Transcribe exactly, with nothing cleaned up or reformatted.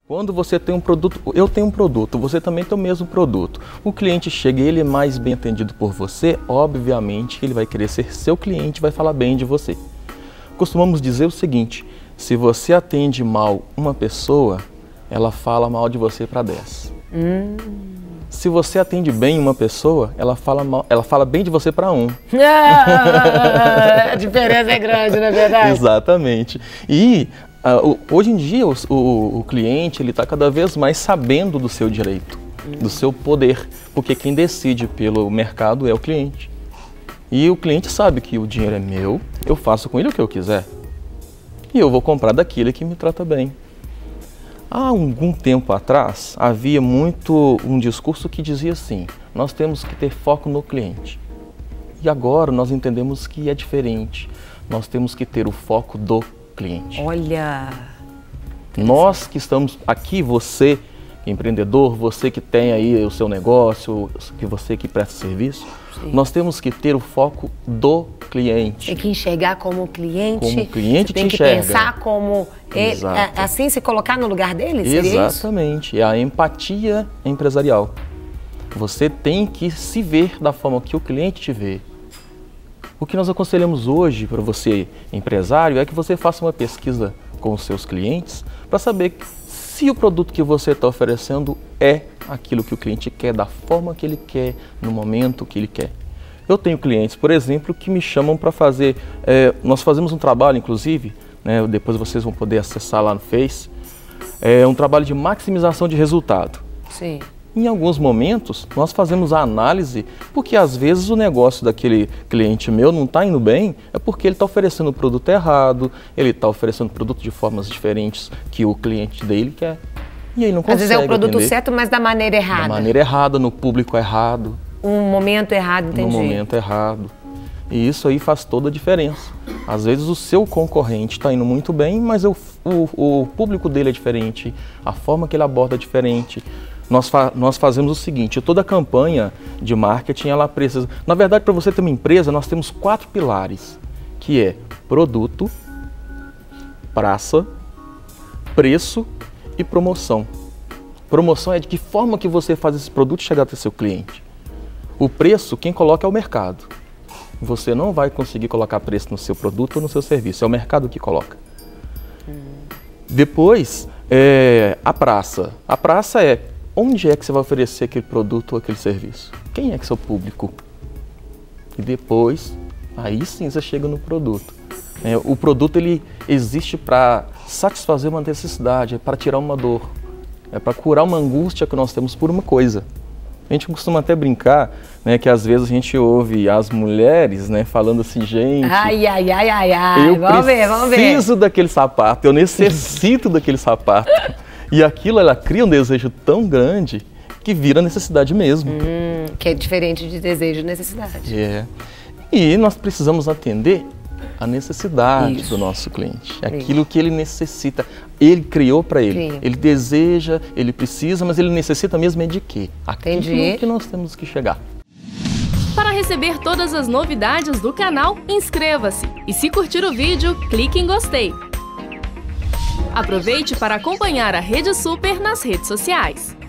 Quando você tem um produto, eu tenho um produto, você também tem o mesmo produto. O cliente chega e ele é mais bem atendido por você, obviamente ele vai querer ser seu cliente, vai falar bem de você. Costumamos dizer o seguinte, se você atende mal uma pessoa, ela fala mal de você para dez. Hum. Se você atende bem uma pessoa, ela fala, mal, ela fala bem de você para um. Ah, a diferença é grande, não é verdade? Exatamente. E uh, hoje em dia o, o, o cliente está cada vez mais sabendo do seu direito, hum. do seu poder, porque quem decide pelo mercado é o cliente. E o cliente sabe que o dinheiro é meu, eu faço com ele o que eu quiser. E eu vou comprar daquele que me trata bem. Há algum tempo atrás, havia muito um discurso que dizia assim, nós temos que ter foco no cliente. E agora nós entendemos que é diferente, nós temos que ter o foco do cliente. Olha! Nós que estamos aqui, você, empreendedor, você que tem aí o seu negócio, que você que presta serviço, sim. nós temos que ter o foco do cliente. Tem que enxergar como cliente, como o cliente tem te que enxerga. pensar como ele, assim, se colocar no lugar dele, seria Exatamente, isso? É a empatia empresarial. Você tem que se ver da forma que o cliente te vê. O que nós aconselhamos hoje para você, empresário, é que você faça uma pesquisa com os seus clientes para saber se o produto que você está oferecendo é aquilo que o cliente quer, da forma que ele quer, no momento que ele quer. Eu tenho clientes, por exemplo, que me chamam para fazer, é, nós fazemos um trabalho, inclusive, né, depois vocês vão poder acessar lá no Face, é um trabalho de maximização de resultado. Sim. Em alguns momentos, nós fazemos a análise, porque às vezes o negócio daquele cliente meu não está indo bem, é porque ele está oferecendo o produto errado, ele está oferecendo o produto de formas diferentes que o cliente dele quer. E ele não consegue Às vezes é o produto atender. certo, mas da maneira errada. Da maneira errada, no público errado. Um momento errado, entendi. No momento errado. E isso aí faz toda a diferença. Às vezes o seu concorrente está indo muito bem, mas o, o, o público dele é diferente, a forma que ele aborda é diferente. Nós, fa nós fazemos o seguinte, toda campanha de marketing, ela precisa... Na verdade, para você ter uma empresa, nós temos quatro pilares, que é produto, praça, preço e promoção. Promoção é de que forma que você faz esse produto chegar até seu cliente. O preço, quem coloca é o mercado. Você não vai conseguir colocar preço no seu produto ou no seu serviço, é o mercado que coloca. Hum. Depois, é, a praça. A praça é onde é que você vai oferecer aquele produto ou aquele serviço? Quem é que é o seu público? E depois, aí sim você chega no produto. É, o produto ele existe para satisfazer uma necessidade, é para tirar uma dor, é para curar uma angústia que nós temos por uma coisa. A gente costuma até brincar, né, que às vezes a gente ouve as mulheres, né, falando assim, gente... Ai, ai, ai, ai, ai, eu vamos ver, vamos ver. Eu preciso daquele sapato, eu necessito daquele sapato. E aquilo, ela cria um desejo tão grande que vira necessidade mesmo. Hum, que é diferente de desejo e necessidade. É. E nós precisamos atender a necessidade Isso. do nosso cliente. Aquilo que ele necessita. Ele criou para ele. Sim. Ele deseja, ele precisa, mas ele necessita mesmo é de quê? Aquilo Entendi. que nós temos que chegar. Para receber todas as novidades do canal, inscreva-se. E se curtir o vídeo, clique em gostei. Aproveite para acompanhar a Rede Super nas redes sociais.